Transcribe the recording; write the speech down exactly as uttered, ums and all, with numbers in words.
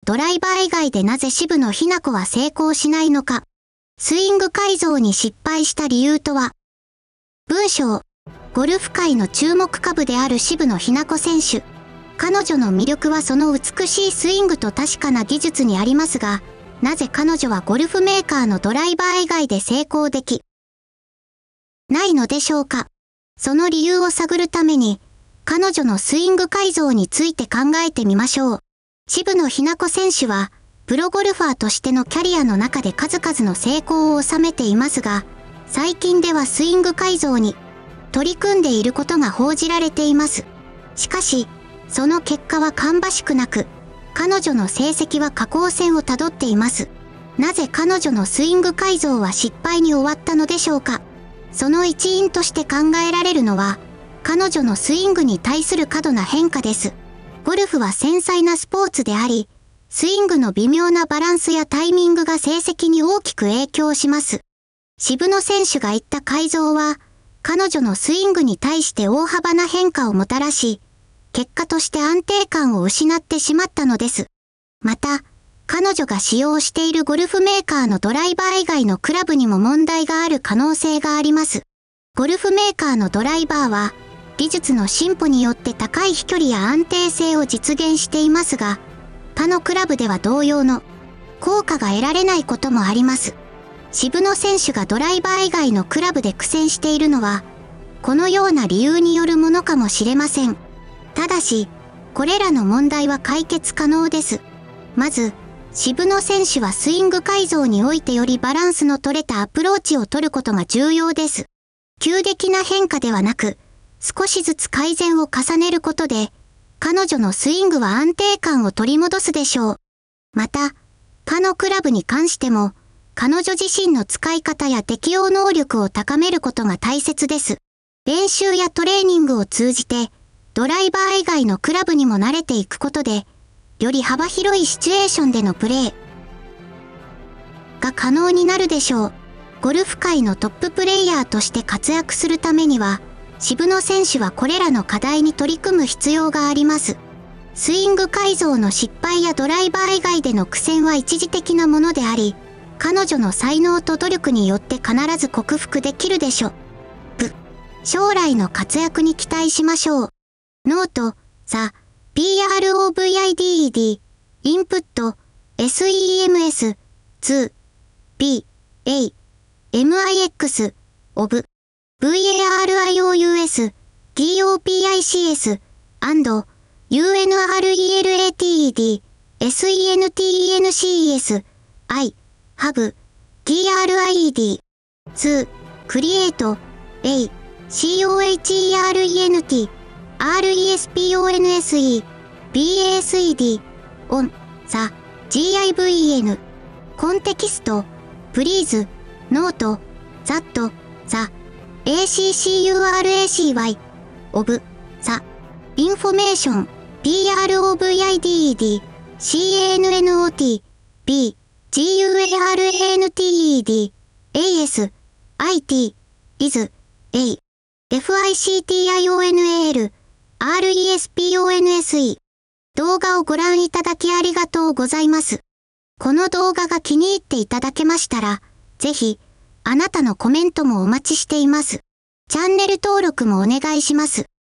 ドライバー以外でなぜ渋野日向子は成功しないのか。スイング改造に失敗した理由とは。文章。ゴルフ界の注目株である渋野日向子選手。彼女の魅力はその美しいスイングと確かな技術にありますが、なぜ彼女はゴルフメーカーのドライバー以外で成功できないのでしょうか。その理由を探るために、彼女のスイング改造について考えてみましょう。渋野日向子選手は、プロゴルファーとしてのキャリアの中で数々の成功を収めていますが、最近ではスイング改造に取り組んでいることが報じられています。しかし、その結果は芳しくなく、彼女の成績は下降線をたどっています。なぜ彼女のスイング改造は失敗に終わったのでしょうか。その一因として考えられるのは、彼女のスイングに対する過度な変化です。ゴルフは繊細なスポーツであり、スイングの微妙なバランスやタイミングが成績に大きく影響します。渋野選手が言った改造は、彼女のスイングに対して大幅な変化をもたらし、結果として安定感を失ってしまったのです。また、彼女が使用しているゴルフメーカーのドライバー以外のクラブにも問題がある可能性があります。ゴルフメーカーのドライバーは、技術の進歩によって高い飛距離や安定性を実現していますが、他のクラブでは同様の効果が得られないこともあります。渋野選手がドライバー以外のクラブで苦戦しているのは、このような理由によるものかもしれません。ただし、これらの問題は解決可能です。まず、渋野選手はスイング改造においてよりバランスの取れたアプローチを取ることが重要です。急激な変化ではなく、少しずつ改善を重ねることで、彼女のスイングは安定感を取り戻すでしょう。また、他のクラブに関しても、彼女自身の使い方や適応能力を高めることが大切です。練習やトレーニングを通じて、ドライバー以外のクラブにも慣れていくことで、より幅広いシチュエーションでのプレーが可能になるでしょう。ゴルフ界のトッププレイヤーとして活躍するためには、渋野選手はこれらの課題に取り組む必要があります。スイング改造の失敗やドライバー以外での苦戦は一時的なものであり、彼女の才能と努力によって必ず克服できるでしょう。将来の活躍に期待しましょう。ノート、ザ、ピーアールオーブイアイディーイーディー、インプット、エスイーエムエス、ツー、ビー、エー、エムアイエックス、オブ、ブイエーアールアイオーユーエス、ティーオーピーアイシーエス、アンド、ユーエヌアールイーエルエーティーイーディー、エスイーエヌティーイーエヌシーイーエス、I、have、ティーアールアイイーディー、ツー、create、A、シーオーエイチイーアールイーエヌティー、アールイーエスピーオーエヌエスイー、ビーエーエスイーディー、on、the、ジーアイブイエヌ、コンテキスト、please、ノート、that、the、エーシーシーユーアールエーシーワイ、of、the、information、ピーアールオーブイアイディーイーディー、シーエーエヌエヌオーティー、B、ジーユーエーアールエーエヌティーイーディー、エーエス、アイティー、is、A、エフアイシーティーアイオーエヌエーエル、アールイーエスピーオーエヌエスイー。動画をご覧いただきありがとうございます。この動画が気に入っていただけましたら、ぜひ、あなたのコメントもお待ちしています。チャンネル登録もお願いします。